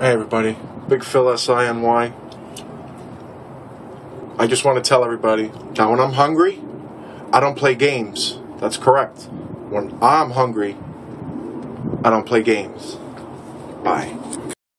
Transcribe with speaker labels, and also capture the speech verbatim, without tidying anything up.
Speaker 1: Hey everybody, Big Phil S I N Y. I just want to tell everybody, now when I'm hungry, I don't play games. That's correct. When I'm hungry, I don't play games. Bye.